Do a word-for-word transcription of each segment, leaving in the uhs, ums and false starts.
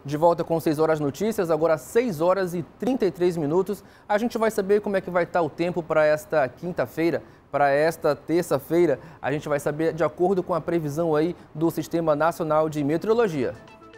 De volta com seis horas notícias, agora seis horas e trinta e três minutos. A gente vai saber como é que vai estar o tempo para esta quinta-feira, para esta terça-feira. A gente vai saber de acordo com a previsão aí do Sistema Nacional de Meteorologia.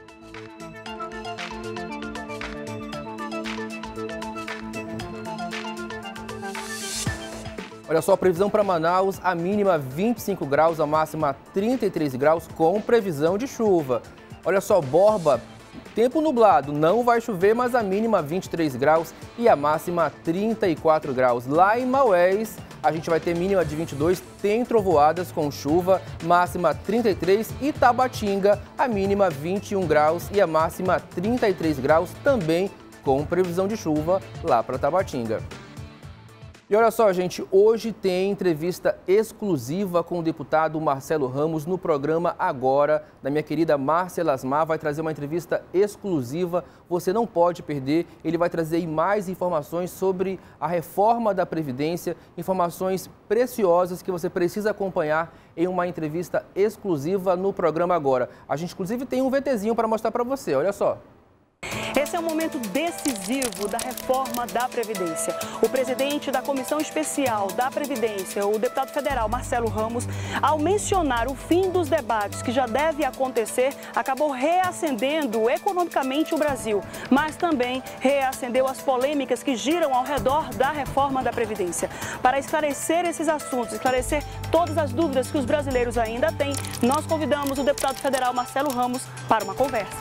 Olha só, a previsão para Manaus, a mínima vinte e cinco graus, a máxima trinta e três graus, com previsão de chuva. Olha só, Borba, tempo nublado, não vai chover, mas a mínima vinte e três graus e a máxima trinta e quatro graus. Lá em Maués, a gente vai ter mínima de vinte e dois, tem trovoadas com chuva, máxima trinta e três. E Tabatinga, a mínima vinte e um graus e a máxima trinta e três graus, também com previsão de chuva lá para Tabatinga. E olha só, gente, hoje tem entrevista exclusiva com o deputado Marcelo Ramos no programa Agora, da minha querida Márcia Lasmar. Vai trazer uma entrevista exclusiva, você não pode perder. Ele vai trazer mais informações sobre a reforma da Previdência, informações preciosas que você precisa acompanhar em uma entrevista exclusiva no programa Agora. A gente, inclusive, tem um VTzinho para mostrar para você, olha só. Esse é um momento decisivo da reforma da Previdência. O presidente da Comissão Especial da Previdência, o deputado federal Marcelo Ramos, ao mencionar o fim dos debates que já deve acontecer, acabou reacendendo economicamente o Brasil, mas também reacendeu as polêmicas que giram ao redor da reforma da Previdência. Para esclarecer esses assuntos, esclarecer todas as dúvidas que os brasileiros ainda têm, nós convidamos o deputado federal Marcelo Ramos para uma conversa.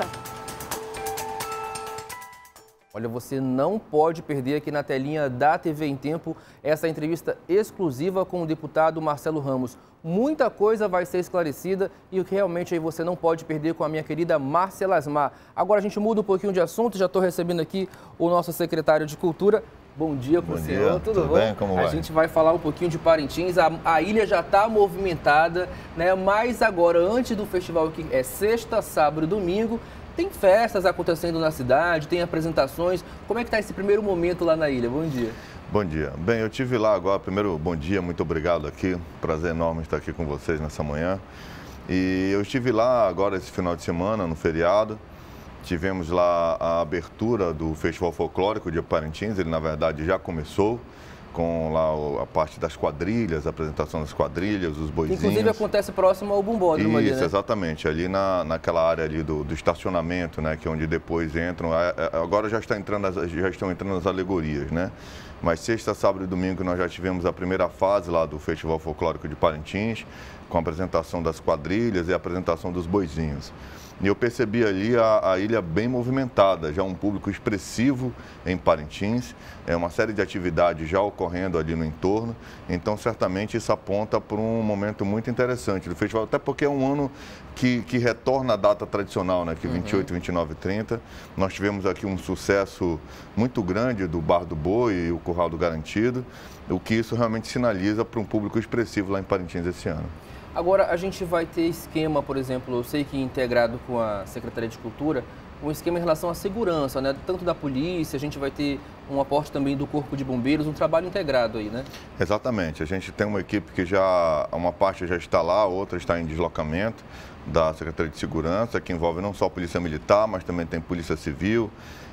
Olha, você não pode perder aqui na telinha da T V em Tempo essa entrevista exclusiva com o deputado Marcelo Ramos. Muita coisa vai ser esclarecida e o que realmente aí você não pode perder com a minha querida Márcia Lasmar. Agora a gente muda um pouquinho de assunto, já estou recebendo aqui o nosso secretário de Cultura. Bom dia para o senhor, tudo, tudo bom? Bem? Como vai? A gente vai falar um pouquinho de Parintins, a, a ilha já está movimentada, né? Mas agora, antes do festival, que é sexta, sábado e domingo, tem festas acontecendo na cidade, tem apresentações. Como é que está esse primeiro momento lá na ilha? Bom dia. Bom dia. Bem, eu estive lá agora. Primeiro, bom dia, muito obrigado aqui. Prazer enorme estar aqui com vocês nessa manhã. E eu estive lá agora esse final de semana, no feriado. Tivemos lá a abertura do Festival Folclórico de Parintins. Ele, na verdade, já começou com lá a parte das quadrilhas, a apresentação das quadrilhas, os boizinhos. Inclusive acontece próximo ao Bumbódromo ali, né? Isso, exatamente, ali na, naquela área ali do, do estacionamento, né, que é onde depois entram, agora já, está entrando as, já estão entrando as alegorias, né? Mas sexta, sábado e domingo nós já tivemos a primeira fase lá do Festival Folclórico de Parintins, com a apresentação das quadrilhas e a apresentação dos boizinhos. E eu percebi ali a, a ilha bem movimentada, já um público expressivo em Parintins, é uma série de atividades já ocorrendo ali no entorno, então certamente isso aponta para um momento muito interessante do festival, até porque é um ano que, que retorna a data tradicional, né, que vinte e oito, vinte e nove e trinta, nós tivemos aqui um sucesso muito grande do Bar do Boi e o Curral do Garantido, o que isso realmente sinaliza para um público expressivo lá em Parintins esse ano. Agora, a gente vai ter esquema, por exemplo, eu sei que integrado com a Secretaria de Cultura, um esquema em relação à segurança, né? Tanto da polícia, a gente vai ter um aporte também do Corpo de Bombeiros, um trabalho integrado aí, né? Exatamente. A gente tem uma equipe que já, uma parte já está lá, outra está em deslocamento da Secretaria de Segurança, que envolve não só a Polícia Militar, mas também tem Polícia Civil,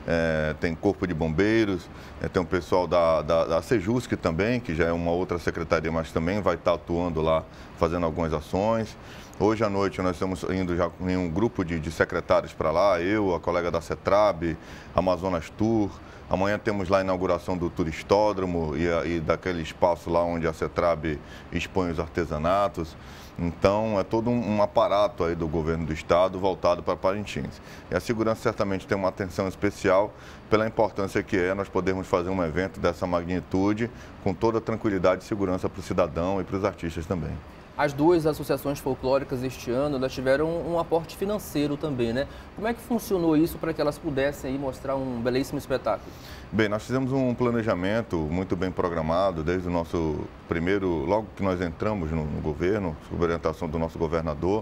é, tem Corpo de Bombeiros, é, tem o pessoal da, da, da Sejusc também, que já é uma outra secretaria, mas também vai estar atuando lá, fazendo algumas ações. Hoje à noite nós estamos indo já em um grupo de, de secretários para lá, eu, a colega da CETRAB, Amazonas Tour. Amanhã temos lá a inauguração do Turistódromo e, e daquele espaço lá onde a CETRAB expõe os artesanatos. Então, é todo um, um aparato aí do governo do estado voltado para Parintins. E a segurança certamente tem uma atenção especial pela importância que é nós podermos fazer um evento dessa magnitude com toda a tranquilidade e segurança para o cidadão e para os artistas também. As duas associações folclóricas este ano, elas tiveram um aporte financeiro também, né? Como é que funcionou isso para que elas pudessem aí mostrar um belíssimo espetáculo? Bem, nós fizemos um planejamento muito bem programado desde o nosso primeiro, logo que nós entramos no, no governo, sob orientação do nosso governador,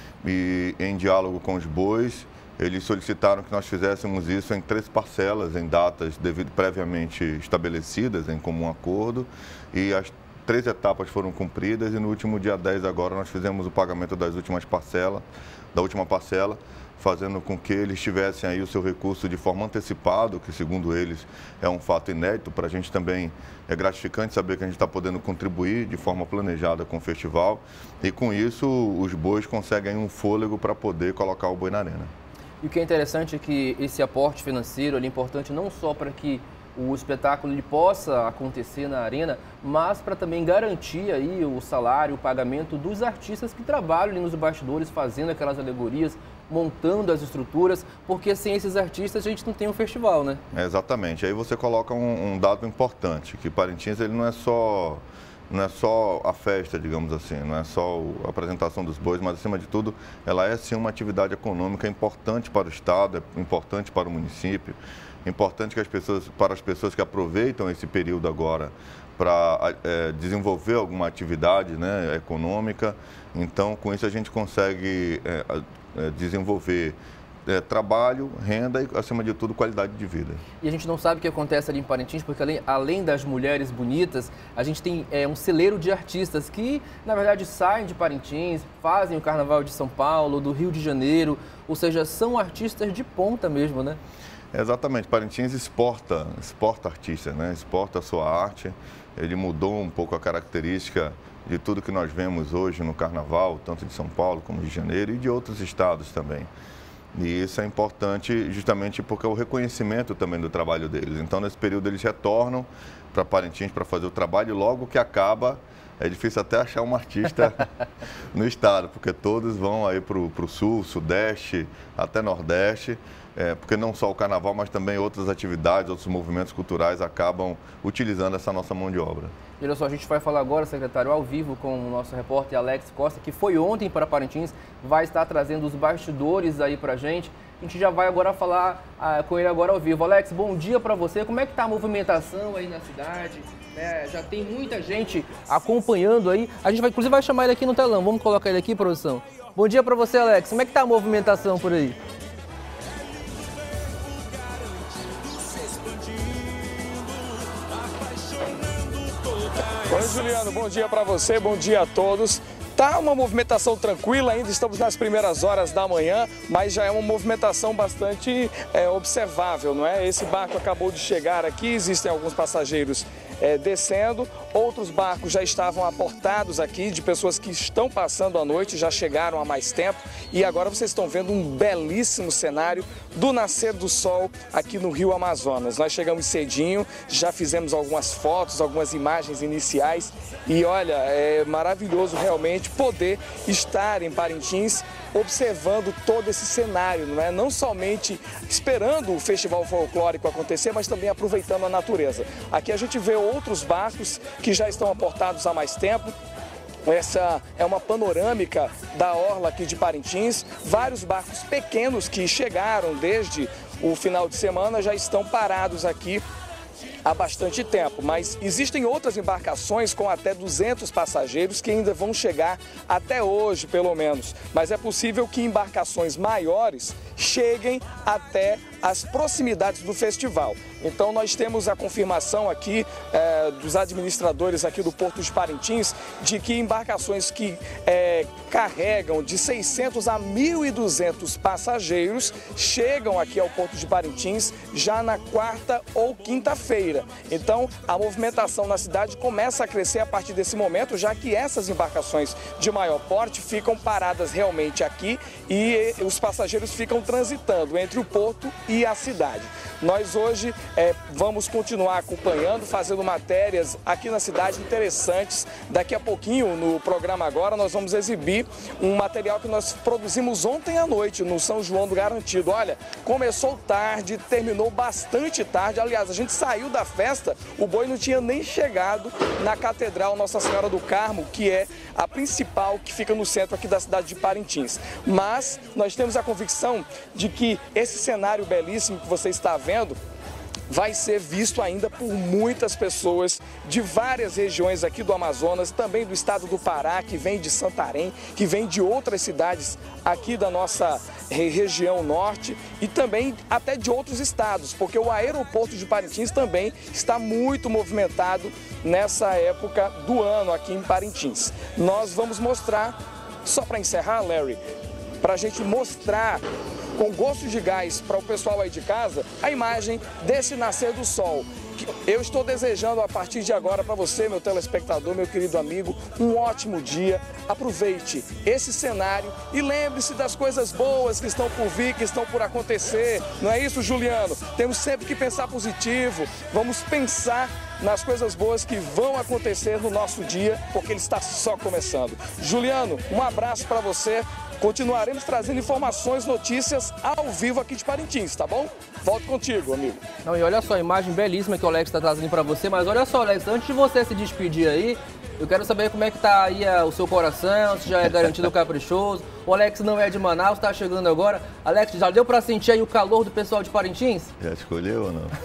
e em diálogo com os bois, eles solicitaram que nós fizéssemos isso em três parcelas, em datas devido previamente estabelecidas, em comum acordo, e as três etapas foram cumpridas e no último dia dez agora nós fizemos o pagamento das últimas parcelas, da última parcela, fazendo com que eles tivessem aí o seu recurso de forma antecipada, que segundo eles é um fato inédito. Para a gente também é gratificante saber que a gente está podendo contribuir de forma planejada com o festival e com isso os bois conseguem um fôlego para poder colocar o boi na arena. E o que é interessante é que esse aporte financeiro é importante não só para que o espetáculo ele possa acontecer na arena, mas para também garantir aí o salário, o pagamento dos artistas que trabalham ali nos bastidores, fazendo aquelas alegorias, montando as estruturas, porque sem esses artistas a gente não tem um festival, né? É, exatamente. Aí você coloca um, um dado importante, que Parintins ele não é só não é só a festa, digamos assim, não é só a apresentação dos bois, mas acima de tudo ela é sim uma atividade econômica importante para o estado, é importante para o município. Importante que as pessoas, para as pessoas que aproveitam esse período agora para é, desenvolver alguma atividade, né, econômica. Então, com isso a gente consegue é, é, desenvolver é, trabalho, renda e, acima de tudo, qualidade de vida. E a gente não sabe o que acontece ali em Parintins, porque além, além das mulheres bonitas, a gente tem é, um celeiro de artistas que, na verdade, saem de Parintins, fazem o Carnaval de São Paulo, do Rio de Janeiro, ou seja, são artistas de ponta mesmo, né? Exatamente, Parintins exporta, exporta artistas, né? Exporta a sua arte. Ele mudou um pouco a característica de tudo que nós vemos hoje no Carnaval, tanto de São Paulo como de Janeiro e de outros estados também. E isso é importante justamente porque é o reconhecimento também do trabalho deles. Então, nesse período, eles retornam para Parintins para fazer o trabalho e logo que acaba, é difícil até achar um artista no estado, porque todos vão aí para o sul, sudeste, até nordeste. É, porque não só o carnaval, mas também outras atividades, outros movimentos culturais acabam utilizando essa nossa mão de obra. E olha só, a gente vai falar agora, secretário, ao vivo com o nosso repórter Alex Costa, que foi ontem para Parintins, vai estar trazendo os bastidores aí para a gente. A gente já vai agora falar ah, com ele agora ao vivo. Alex, bom dia para você. Como é que está a movimentação aí na cidade? É, já tem muita gente acompanhando aí. A gente vai, inclusive, vai chamar ele aqui no telão. Vamos colocar ele aqui, produção. Bom dia para você, Alex. Como é que está a movimentação por aí? Oi, Juliano, bom dia para você, bom dia a todos. Tá uma movimentação tranquila, ainda estamos nas primeiras horas da manhã, mas já é uma movimentação bastante é, observável, não é? Esse barco acabou de chegar aqui, existem alguns passageiros é, descendo, outros barcos já estavam aportados aqui, de pessoas que estão passando a noite, já chegaram há mais tempo, e agora vocês estão vendo um belíssimo cenário do nascer do sol aqui no Rio Amazonas. Nós chegamos cedinho, já fizemos algumas fotos, algumas imagens iniciais, e olha, é maravilhoso realmente poder estar em Parintins observando todo esse cenário, não é? Não somente esperando o festival folclórico acontecer, mas também aproveitando a natureza. Aqui a gente vê outros barcos que já estão aportados há mais tempo. Essa é uma panorâmica da orla aqui de Parintins. Vários barcos pequenos que chegaram desde o final de semana já estão parados aqui há bastante tempo, mas existem outras embarcações com até duzentos passageiros que ainda vão chegar até hoje, pelo menos. Mas é possível que embarcações maiores cheguem até as proximidades do festival. Então nós temos a confirmação aqui é, dos administradores aqui do Porto de Parintins de que embarcações que é, carregam de seiscentos a mil e duzentos passageiros chegam aqui ao Porto de Parintins já na quarta ou quinta-feira. Então a movimentação na cidade começa a crescer a partir desse momento, já que essas embarcações de maior porte ficam paradas realmente aqui e os passageiros ficam transitando entre o porto e a cidade. Nós hoje é, vamos continuar acompanhando, fazendo matérias aqui na cidade interessantes. Daqui a pouquinho, no programa agora, nós vamos exibir um material que nós produzimos ontem à noite no São João do Garantido. Olha, começou tarde, terminou bastante tarde. Aliás, a gente saiu da festa, o boi não tinha nem chegado na Catedral Nossa Senhora do Carmo, que é a principal que fica no centro aqui da cidade de Parintins. Mas nós temos a convicção de que esse cenário belíssimo que você está vendo vai ser visto ainda por muitas pessoas de várias regiões aqui do Amazonas, também do estado do Pará, que vem de Santarém, que vem de outras cidades aqui da nossa região norte e também até de outros estados, porque o aeroporto de Parintins também está muito movimentado nessa época do ano aqui em Parintins. Nós vamos mostrar, só para encerrar, Larry, para a gente mostrar com gosto de gás para o pessoal aí de casa, a imagem desse nascer do sol. Eu estou desejando a partir de agora para você, meu telespectador, meu querido amigo, um ótimo dia. Aproveite esse cenário e lembre-se das coisas boas que estão por vir, que estão por acontecer. Não é isso, Juliano? Temos sempre que pensar positivo. Vamos pensar nas coisas boas que vão acontecer no nosso dia, porque ele está só começando. Juliano, um abraço para você. Continuaremos trazendo informações, notícias ao vivo aqui de Parintins, tá bom? Volto contigo, amigo. Não, e olha só a imagem belíssima que o Alex está trazendo para você, mas olha só, Alex, antes de você se despedir aí, eu quero saber como é que tá aí a, o seu coração, se já é garantido o caprichoso. O Alex não é de Manaus, está chegando agora. Alex, já deu para sentir aí o calor do pessoal de Parintins? Já escolheu ou não?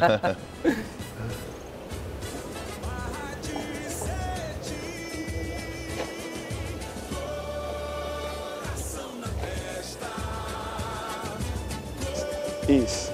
Isso.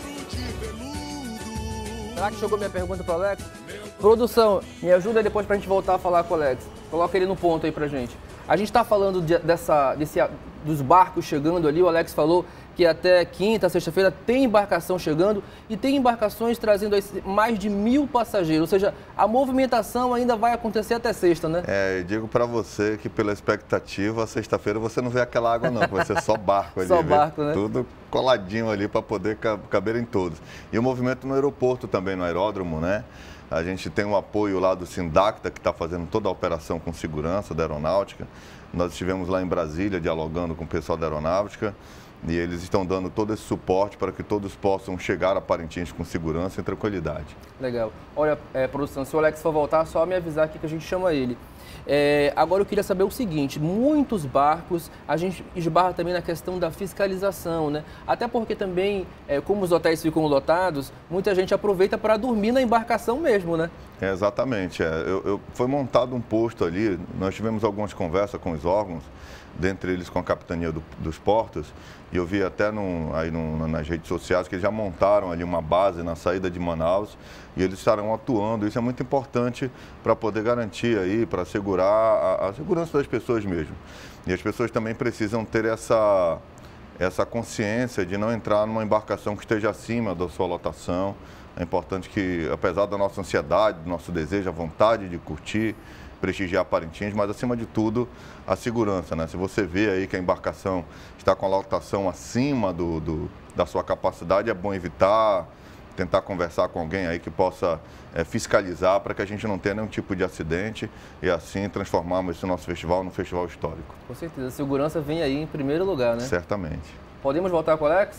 Será que chegou minha pergunta para o Alex? Produção, me ajuda depois para a gente voltar a falar com o Alex. Coloca ele no ponto aí pra gente. A gente está falando de, dessa, desse, dos barcos chegando ali, o Alex falou que até quinta, sexta-feira tem embarcação chegando e tem embarcações trazendo mais de mil passageiros, ou seja, a movimentação ainda vai acontecer até sexta, né? É, eu digo para você que pela expectativa, sexta-feira você não vê aquela água não, vai ser só barco ali. Só barco, né? Tudo coladinho ali para poder caber em todos. E o movimento no aeroporto também, no aeródromo, né? A gente tem um apoio lá do Sindacta, que está fazendo toda a operação com segurança da aeronáutica. Nós estivemos lá em Brasília dialogando com o pessoal da aeronáutica e eles estão dando todo esse suporte para que todos possam chegar a Parintins com segurança e tranquilidade. Legal. Olha, é, produção, se o Alex for voltar, só me avisar aqui que a gente chama ele. É, agora eu queria saber o seguinte, muitos barcos, a gente esbarra também na questão da fiscalização, né? Até porque também, é, como os hotéis ficam lotados, muita gente aproveita para dormir na embarcação mesmo, né? É, exatamente. É. Eu, eu, foi montado um posto ali, nós tivemos algumas conversas com os órgãos, dentre eles com a Capitania do, dos Portos, e eu vi até num, aí num, nas redes sociais que eles já montaram ali uma base na saída de Manaus e eles estarão atuando. Isso é muito importante para poder garantir aí, para assegurar a, a segurança das pessoas mesmo. E as pessoas também precisam ter essa, essa consciência de não entrar numa embarcação que esteja acima da sua lotação. É importante que, apesar da nossa ansiedade, do nosso desejo, a vontade de curtir, prestigiar Parintins, mas acima de tudo a segurança, né? Se você vê aí que a embarcação está com a lotação acima do, do, da sua capacidade, é bom evitar, tentar conversar com alguém aí que possa é, fiscalizar para que a gente não tenha nenhum tipo de acidente e assim transformarmos esse nosso festival num festival histórico. Com certeza, a segurança vem aí em primeiro lugar, né? Certamente. Podemos voltar com o Alex?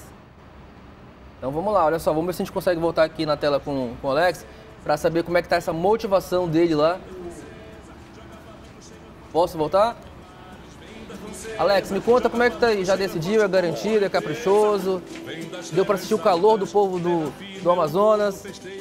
Então vamos lá, olha só, vamos ver se a gente consegue voltar aqui na tela com, com o Alex para saber como é que está essa motivação dele lá. Posso voltar? Alex, me conta como é que tá aí. Já decidiu? É garantido? É caprichoso? Deu para assistir o calor do povo do, do Amazonas?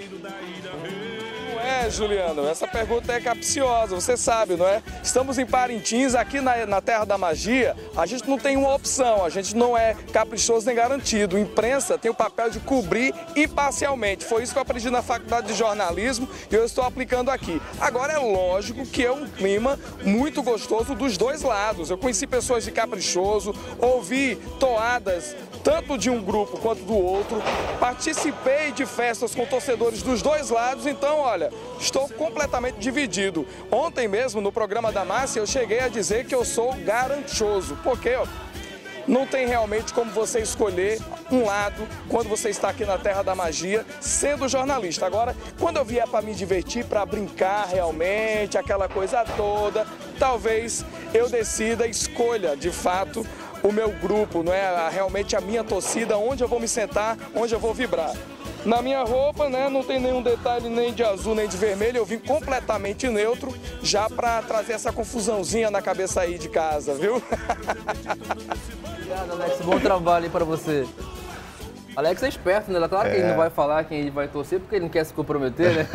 É, Juliano, essa pergunta é capciosa, você sabe, não é? Estamos em Parintins, aqui na, na Terra da Magia, a gente não tem uma opção, a gente não é caprichoso nem garantido. A imprensa tem o papel de cobrir imparcialmente. Foi isso que eu aprendi na faculdade de jornalismo e eu estou aplicando aqui. Agora é lógico que é um clima muito gostoso dos dois lados. Eu conheci pessoas de caprichoso, ouvi toadas tanto de um grupo quanto do outro, participei de festas com torcedores dos dois lados, então, olha, estou completamente dividido. Ontem mesmo, no programa da Márcia, eu cheguei a dizer que eu sou garanchoso, porque ó, não tem realmente como você escolher um lado quando você está aqui na Terra da Magia, sendo jornalista. Agora, quando eu vier para me divertir, para brincar realmente, aquela coisa toda, talvez eu decida, escolha de fato o meu grupo, não é realmente a minha torcida, onde eu vou me sentar, onde eu vou vibrar. Na minha roupa, né, não tem nenhum detalhe nem de azul nem de vermelho, eu vim completamente neutro, já para trazer essa confusãozinha na cabeça aí de casa, viu? Obrigado, Alex, bom trabalho aí para você. Alex é esperto, né? Claro que é. ele não vai falar quem ele vai torcer, porque ele não quer se comprometer, né?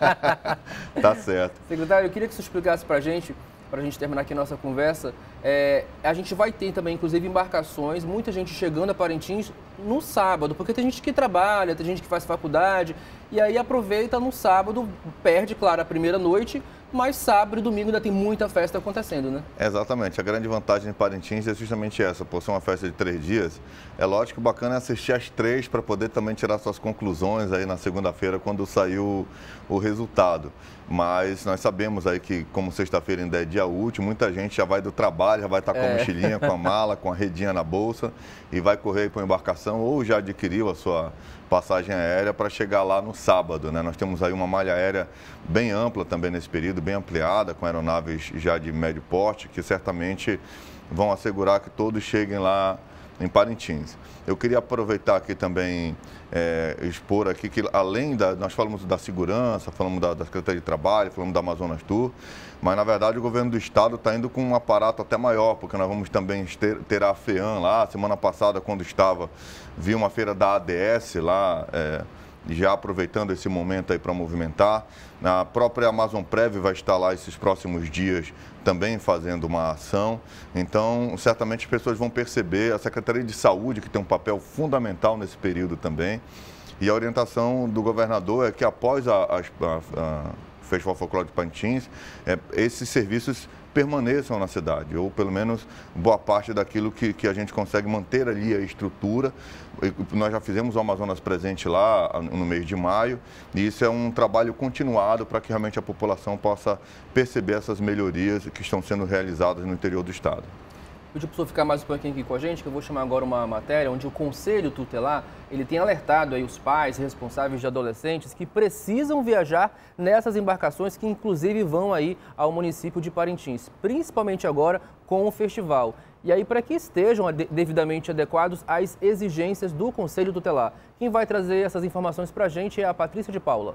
Tá certo. Secretário, eu queria que você explicasse pra gente, pra gente terminar aqui a nossa conversa, é, a gente vai ter também, inclusive, embarcações, muita gente chegando a Parintins no sábado, porque tem gente que trabalha, tem gente que faz faculdade, e aí aproveita no sábado, perde, claro, a primeira noite, mas sábado e domingo ainda tem muita festa acontecendo, né? Exatamente. A grande vantagem de Parintins é justamente essa, por ser uma festa de três dias. É lógico que o bacana é assistir às três para poder também tirar suas conclusões aí na segunda-feira, quando saiu o resultado. Mas nós sabemos aí que, como sexta-feira ainda é dia útil, muita gente já vai do trabalho, já vai estar com a mochilinha, com a mala, com a redinha na bolsa e vai correr para a embarcação ou já adquiriu a sua passagem aérea para chegar lá no sábado, né? Nós temos aí uma malha aérea bem ampla também nesse período, bem ampliada, com aeronaves já de médio porte, que certamente vão assegurar que todos cheguem lá em Parintins. Eu queria aproveitar aqui também, é, expor aqui que além da, nós falamos da segurança, falamos da, da Secretaria de Trabalho, falamos da Amazonas Tour, mas na verdade o governo do estado está indo com um aparato até maior, porque nós vamos também ter, ter a FEAM lá. Semana passada, quando estava, vi uma feira da A D S lá, é, já aproveitando esse momento aí para movimentar. A própria Amazon Prev vai estar lá esses próximos dias também fazendo uma ação. Então, certamente as pessoas vão perceber, a Secretaria de Saúde, que tem um papel fundamental nesse período também. E a orientação do governador é que após a, a, a Festival Folclórico de Parintins, é, esses serviços permaneçam na cidade, ou pelo menos boa parte daquilo que, que a gente consegue manter ali a estrutura. Nós já fizemos o Amazonas Presente lá no mês de maio, e isso é um trabalho continuado para que realmente a população possa perceber essas melhorias que estão sendo realizadas no interior do estado. Pedir para o senhor ficar mais um pouquinho aqui com a gente, que eu vou chamar agora uma matéria onde o Conselho Tutelar, ele tem alertado aí os pais responsáveis de adolescentes que precisam viajar nessas embarcações que inclusive vão aí ao município de Parintins, principalmente agora com o festival. E aí para que estejam devidamente adequados às exigências do Conselho Tutelar. Quem vai trazer essas informações para a gente é a Patrícia de Paula.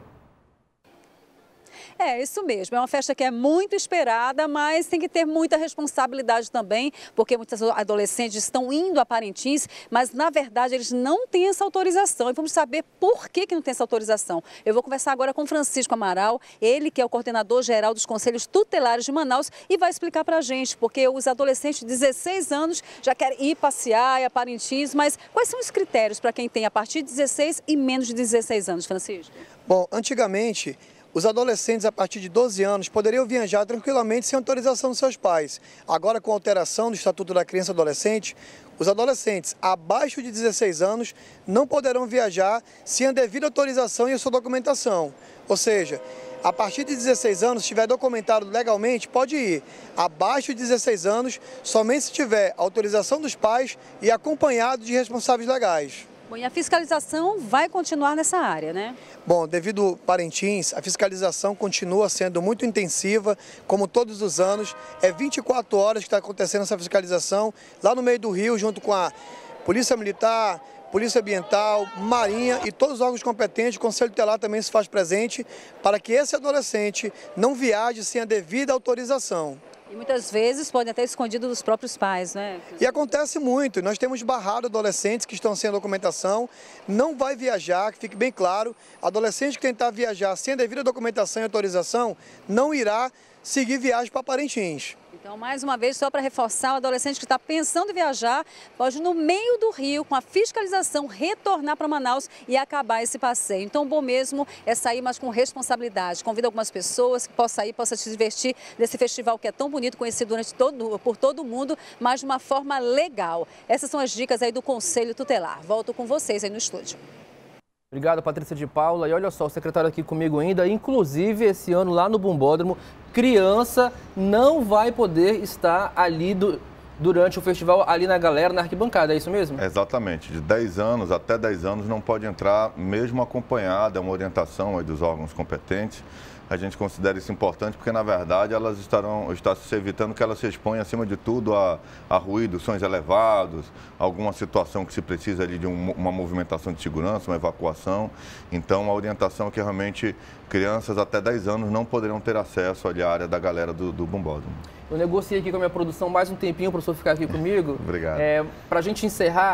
É, isso mesmo. É uma festa que é muito esperada, mas tem que ter muita responsabilidade também, porque muitos adolescentes estão indo a Parintins, mas na verdade eles não têm essa autorização. E vamos saber por que que não tem essa autorização. Eu vou conversar agora com Francisco Amaral, ele que é o coordenador geral dos Conselhos Tutelares de Manaus, e vai explicar pra gente, porque os adolescentes de dezesseis anos já querem ir passear a Parintins, mas quais são os critérios para quem tem a partir de dezesseis e menos de dezesseis anos, Francisco? Bom, antigamente, os adolescentes a partir de doze anos poderiam viajar tranquilamente sem autorização dos seus pais. Agora, com a alteração do Estatuto da Criança e Adolescente, os adolescentes abaixo de dezesseis anos não poderão viajar sem a devida autorização e a sua documentação. Ou seja, a partir de dezesseis anos, se estiver documentado legalmente, pode ir. Abaixo de dezesseis anos, somente se tiver autorização dos pais e acompanhado de responsáveis legais. Bom, e a fiscalização vai continuar nessa área, né? Bom, devido a Parintins, a fiscalização continua sendo muito intensiva, como todos os anos. É vinte e quatro horas que está acontecendo essa fiscalização, lá no meio do rio, junto com a Polícia Militar, Polícia Ambiental, Marinha e todos os órgãos competentes. O Conselho Tutelar também se faz presente para que esse adolescente não viaje sem a devida autorização. E muitas vezes podem até escondido dos próprios pais, né? E acontece muito. Nós temos barrado adolescentes que estão sem documentação, não vai viajar, que fique bem claro. Adolescente que tentar viajar sem a devida documentação e autorização, não irá seguir viagem para Parintins. Então, mais uma vez, só para reforçar, o adolescente que está pensando em viajar, pode no meio do rio, com a fiscalização, retornar para Manaus e acabar esse passeio. Então, o bom mesmo é sair, mas com responsabilidade. Convido algumas pessoas que possam sair, possam se divertir desse festival que é tão bonito, conhecido durante todo, por todo mundo, mas de uma forma legal. Essas são as dicas aí do Conselho Tutelar. Volto com vocês aí no estúdio. Obrigado, Patrícia de Paula. E olha só, o secretário aqui comigo ainda, inclusive esse ano lá no Bumbódromo, criança não vai poder estar ali do, durante o festival, ali na galera, na arquibancada, é isso mesmo? Exatamente, de dez anos até dez anos não pode entrar, mesmo acompanhada, é uma orientação aí dos órgãos competentes. A gente considera isso importante porque, na verdade, elas estarão está se evitando que elas se exponham, acima de tudo, a, a ruídos, sons elevados, alguma situação que se precisa ali de um, uma movimentação de segurança, uma evacuação. Então, a orientação é que realmente crianças até dez anos não poderão ter acesso ali à área da galera do, do Bumbódromo. Eu negociei aqui com a minha produção mais um tempinho para o senhor ficar aqui comigo. Obrigado. É, para a gente encerrar,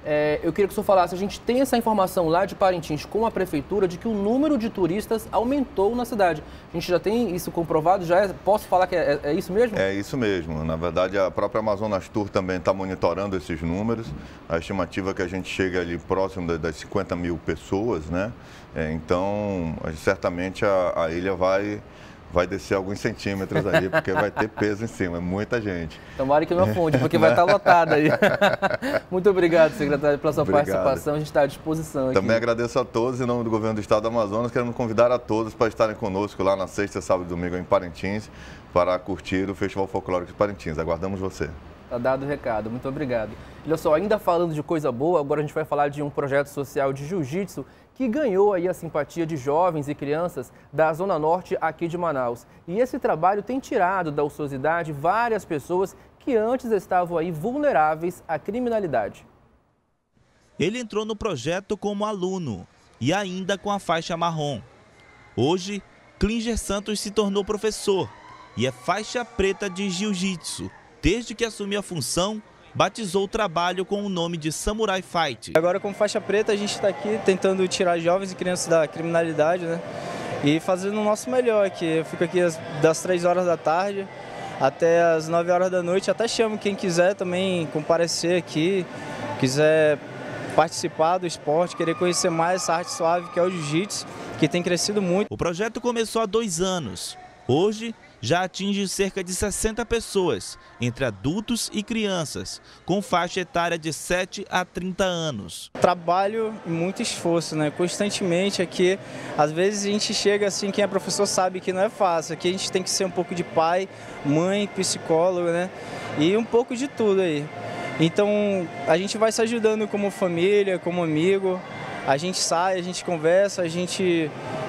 É, eu queria que o senhor falasse, a gente tem essa informação lá de Parintins com a prefeitura de que o número de turistas aumentou na cidade. A gente já tem isso comprovado? Já é, posso falar que é, é isso mesmo? É isso mesmo. Na verdade, a própria Amazonas Tour também está monitorando esses números. A estimativa é que a gente chega ali próximo das cinquenta mil pessoas, né? É, então, certamente a, a ilha vai... vai descer alguns centímetros aí, porque vai ter peso em cima, é muita gente. Tomara que não afunde, porque vai estar lotado aí. Muito obrigado, secretário, pela sua Obrigado. participação, a gente está à disposição aqui. Também agradeço a todos, em nome do Governo do Estado do Amazonas, queremos convidar a todos para estarem conosco lá na sexta, sábado e domingo em Parintins, para curtir o Festival Folclórico de Parintins. Aguardamos você. Tá dado o recado, muito obrigado. Olha só, ainda falando de coisa boa, agora a gente vai falar de um projeto social de jiu-jitsu que ganhou aí a simpatia de jovens e crianças da Zona Norte aqui de Manaus. E esse trabalho tem tirado da ociosidade várias pessoas que antes estavam aí vulneráveis à criminalidade. Ele entrou no projeto como aluno e ainda com a faixa marrom. Hoje, Klinger Santos se tornou professor e é faixa preta de jiu-jitsu. Desde que assumiu a função, batizou o trabalho com o nome de Samurai Fight. Agora, como faixa preta, a gente está aqui tentando tirar jovens e crianças da criminalidade, né? E fazendo o nosso melhor aqui. Eu fico aqui das três horas da tarde até as nove horas da noite. Até chamo quem quiser também comparecer aqui, quiser participar do esporte, querer conhecer mais essa arte suave que é o jiu-jitsu, que tem crescido muito. O projeto começou há dois anos. Hoje, já atinge cerca de sessenta pessoas, entre adultos e crianças, com faixa etária de sete a trinta anos. Trabalho e muito esforço, né? Constantemente aqui, às vezes a gente chega assim, quem é professor sabe que não é fácil. Aqui a gente tem que ser um pouco de pai, mãe, psicólogo, né? E um pouco de tudo aí. Então, a gente vai se ajudando como família, como amigo. A gente sai, a gente conversa, a gente...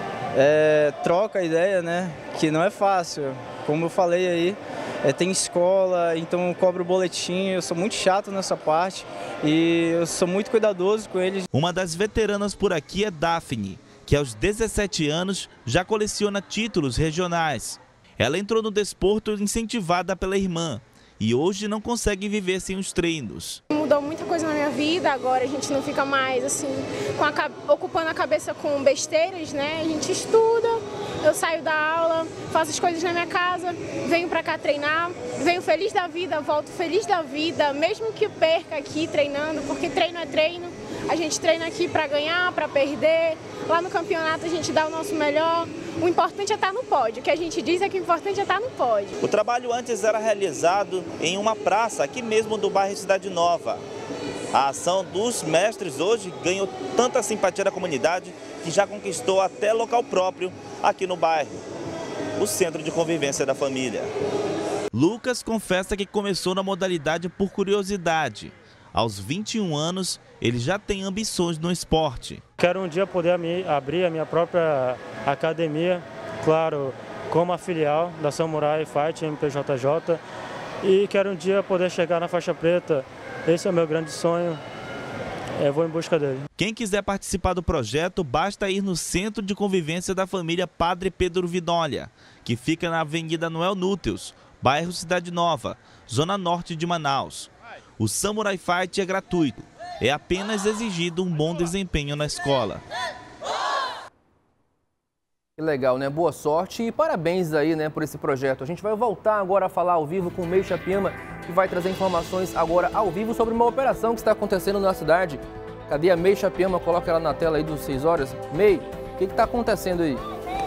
É, troca a ideia, né? Que não é fácil. Como eu falei aí, é, tem escola, então eu cobro boletim, eu sou muito chato nessa parte e eu sou muito cuidadoso com eles. Uma das veteranas por aqui é Daphne, que aos dezessete anos já coleciona títulos regionais. Ela entrou no desporto incentivada pela irmã e hoje não consegue viver sem os treinos. Mudou muita coisa na minha vida, agora a gente não fica mais assim, com a, ocupando a cabeça com besteiras, né? A gente estuda, eu saio da aula, faço as coisas na minha casa, venho pra cá treinar, venho feliz da vida, volto feliz da vida, mesmo que perca aqui treinando, porque treino é treino, a gente treina aqui pra ganhar, pra perder, lá no campeonato a gente dá o nosso melhor. O importante é estar no pódio, o que a gente diz é que o importante é estar no pódio. O trabalho antes era realizado em uma praça aqui mesmo do bairro Cidade Nova. A ação dos mestres hoje ganhou tanta simpatia da comunidade que já conquistou até local próprio aqui no bairro, o Centro de Convivência da Família. Lucas confessa que começou na modalidade por curiosidade. Aos vinte e um anos, ele já tem ambições no esporte. Quero um dia poder abrir a minha própria academia, claro, como a filial da Samurai Fight M P J J. E quero um dia poder chegar na faixa preta. Esse é o meu grande sonho. Eu vou em busca dele. Quem quiser participar do projeto, basta ir no Centro de Convivência da Família Padre Pedro Vidolha, que fica na Avenida Noel Núteos, bairro Cidade Nova, zona norte de Manaus. O Samurai Fight é gratuito, é apenas exigido um bom desempenho na escola. Que legal, né? Boa sorte e parabéns aí, né, por esse projeto. A gente vai voltar agora a falar ao vivo com o May Chapiama, que vai trazer informações agora ao vivo sobre uma operação que está acontecendo na cidade. Cadê a May Chapiama? Coloca ela na tela aí dos seis horas. May, o que está acontecendo aí?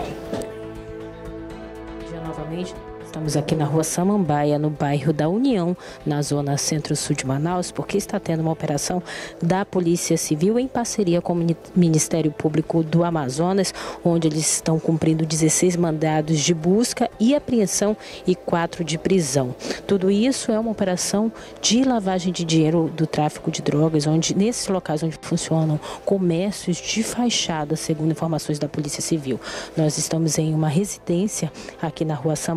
Já novamente. Estamos aqui na rua Samambaia, no bairro da União, na zona centro-sul de Manaus, porque está tendo uma operação da Polícia Civil em parceria com o Ministério Público do Amazonas, onde eles estão cumprindo dezesseis mandados de busca e apreensão e quatro de prisão. Tudo isso é uma operação de lavagem de dinheiro do tráfico de drogas, onde nesses locais onde funcionam comércios de fachada, segundo informações da Polícia Civil. Nós estamos em uma residência aqui na rua Samambaia,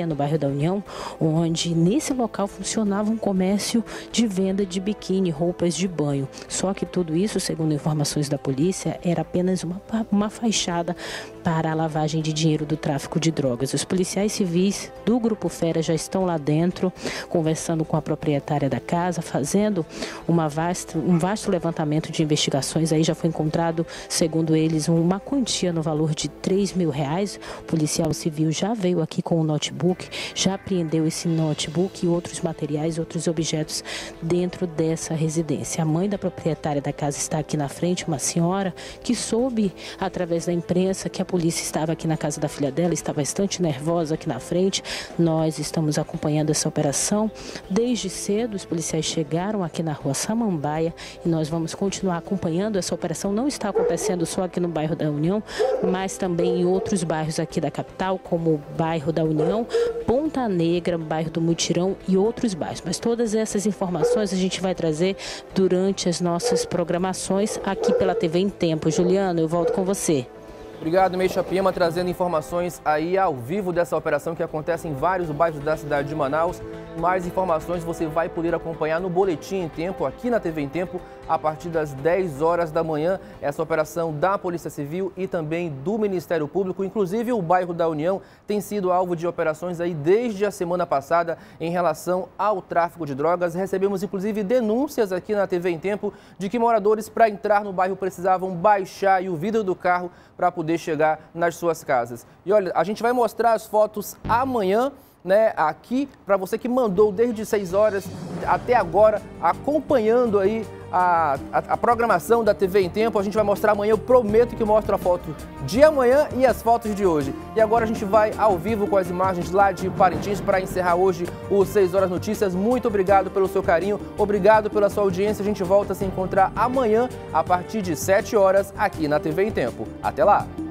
no bairro da União, onde nesse local funcionava um comércio de venda de biquíni, roupas de banho. Só que tudo isso, segundo informações da polícia, era apenas uma, uma fachada para a lavagem de dinheiro do tráfico de drogas. Os policiais civis do Grupo Fera já estão lá dentro, conversando com a proprietária da casa, fazendo uma vasta, um vasto levantamento de investigações. Aí já foi encontrado, segundo eles, uma quantia no valor de três mil reais. O policial civil já veio aqui com o notebook, já apreendeu esse notebook e outros materiais, outros objetos dentro dessa residência. A mãe da proprietária da casa está aqui na frente, uma senhora que soube, através da imprensa, que a polícia estava aqui na casa da filha dela, está bastante nervosa aqui na frente. Nós estamos acompanhando essa operação desde cedo. Os policiais chegaram aqui na rua Samambaia e nós vamos continuar acompanhando. Essa operação não está acontecendo só aqui no bairro da União, mas também em outros bairros aqui da capital, como o bairro da União, Ponta Negra, bairro do Mutirão e outros bairros. Mas todas essas informações a gente vai trazer durante as nossas programações aqui pela T V em Tempo. Juliano, eu volto com você. Obrigado, Meixa Piema, trazendo informações aí ao vivo dessa operação que acontece em vários bairros da cidade de Manaus. Mais informações você vai poder acompanhar no Boletim em Tempo, aqui na T V em Tempo, a partir das dez horas da manhã. Essa operação da Polícia Civil e também do Ministério Público. Inclusive, o bairro da União tem sido alvo de operações aí desde a semana passada em relação ao tráfico de drogas. Recebemos, inclusive, denúncias aqui na T V em Tempo de que moradores, para entrar no bairro, precisavam baixar o vidro do carro para poder chegar nas suas casas. E olha, a gente vai mostrar as fotos amanhã, né, aqui, para você que mandou desde seis horas até agora, acompanhando aí a, a, a programação da T V em Tempo. A gente vai mostrar amanhã, eu prometo que mostro a foto de amanhã e as fotos de hoje. E agora a gente vai ao vivo com as imagens lá de Parintins para encerrar hoje o seis horas Notícias. Muito obrigado pelo seu carinho, obrigado pela sua audiência. A gente volta a se encontrar amanhã a partir de sete horas aqui na T V em Tempo. Até lá!